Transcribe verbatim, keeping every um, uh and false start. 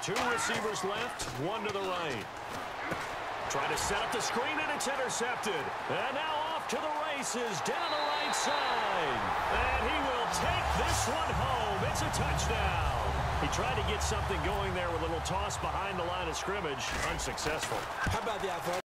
Two receivers left, one to the right. Trying to set up the screen, and it's intercepted. And now off to the races down the right side. And he will take this one home. It's a touchdown. He tried to get something going there with a little toss behind the line of scrimmage. Unsuccessful. How about the athletic?